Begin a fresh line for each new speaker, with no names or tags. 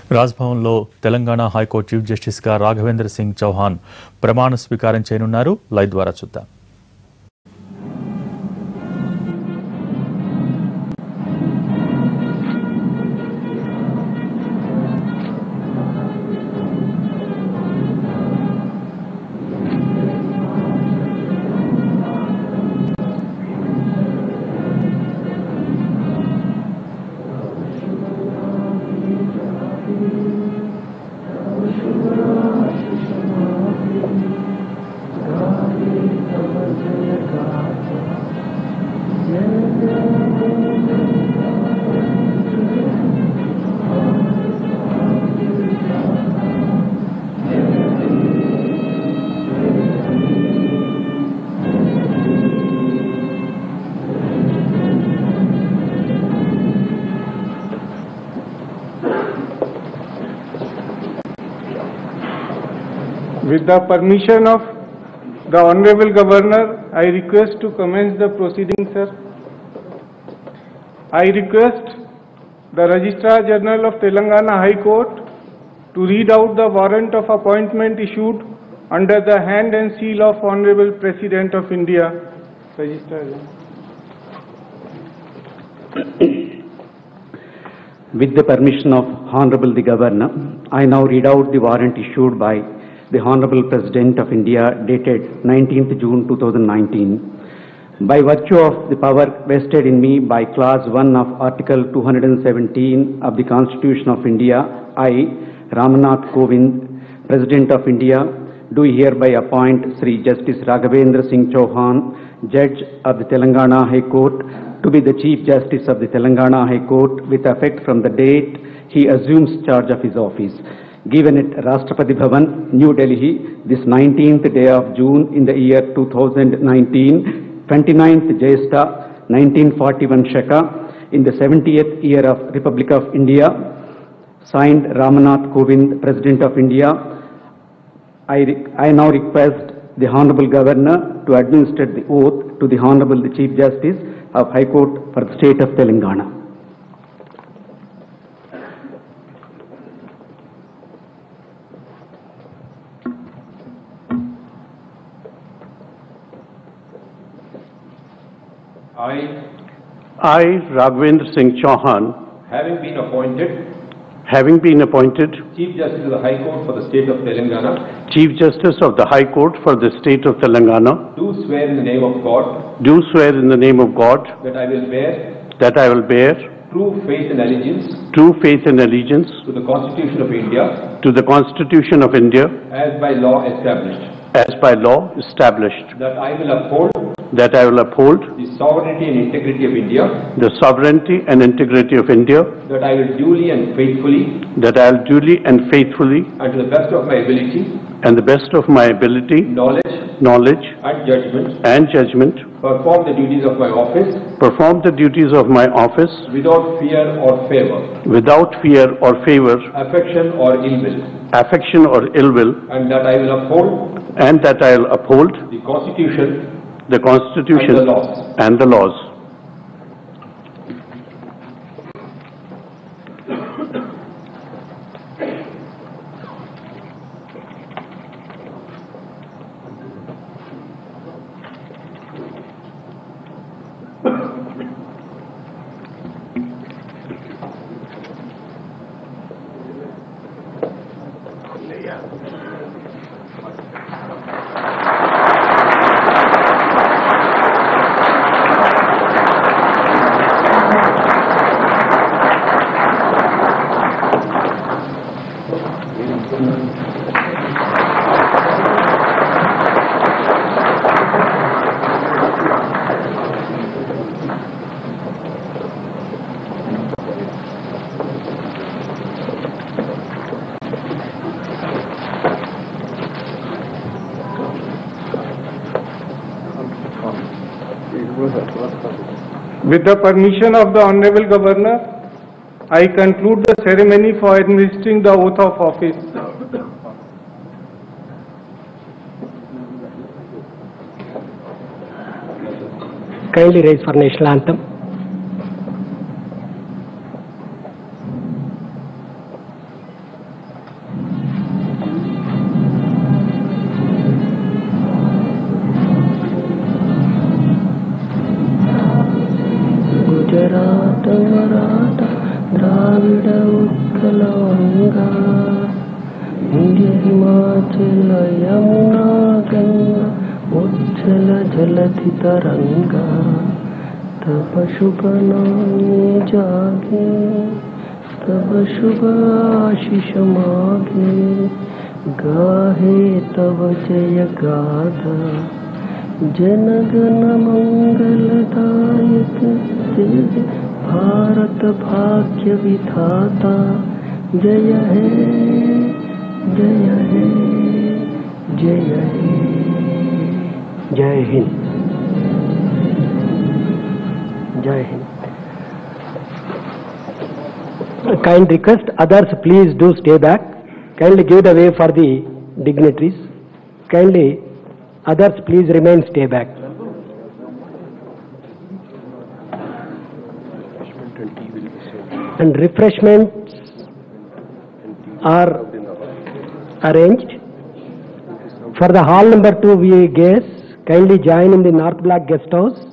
రాజ్భవన్లో Telangana high court chief జస్టిస్గా రాఘవేంద్ర సింగ్ చౌహాన్ ప్రమాణ స్వీకారం చేయనున్నారు. లైవ్ ద్వారా చూద్దాం.
With the permission of the Honorable Governor, I request to commence the proceedings, sir. I request the Registrar General of Telangana High Court to read out the warrant of appointment issued under the hand and seal of Honorable President of India. Registrar General.
With the permission of Honorable the Governor, I now read out the warrant issued by the Honorable President of India dated 19th June 2019. By virtue of the power vested in me by Clause 1 of Article 217 of the Constitution of India, I, Ramnath Kovind, President of India, do hereby appoint Sri Justice Raghavendra Singh Chauhan, Judge of the Telangana High Court, to be the Chief Justice of the Telangana High Court with effect from the date he assumes charge of his office. Given at Rashtrapati Bhavan, New Delhi, this 19th day of June in the year 2019, 29th Jyestha, 1941 Shaka, in the 70th year of Republic of India, signed Ramnath Kovind, President of India. I now request the Honorable Governor to administer the oath to the Honorable Chief Justice of High Court for the State of Telangana.
I, Raghavendra Singh Chauhan, having been appointed
Chief Justice of the High Court for the State of Telangana,
Chief Justice of the High Court for the State of Telangana,
do swear in the name of God that I will bear true faith and allegiance
to
the Constitution of India as by law established, that I will uphold
the
sovereignty and integrity of India, that I will duly and faithfully and to the best of my ability,
knowledge
and judgment, perform the duties of my office without fear or favor, affection or ill will, and that I will uphold the Constitution
and the laws.
With the permission of the Honorable Governor, I conclude the ceremony for administering the oath of office.
Kindly rise for national anthem. कलांगा Vindhya Himachal Yamuna Ganga उच्छल जलधि तरंगा तब शुभ नामे जागे तब शुभ आशीष मागे गाहे तब जय गाथा जनगण मंगलदायक जय भारत भाग्य विधाता जय हे जय हे जय हे जय हिंद जय Hind. Kind request, others please do stay back. Kindly give the way for the dignitaries. Kindly others please remain stay back. And refreshments are arranged. For the hall number 2 VA guests, kindly join in the North Block Guest House.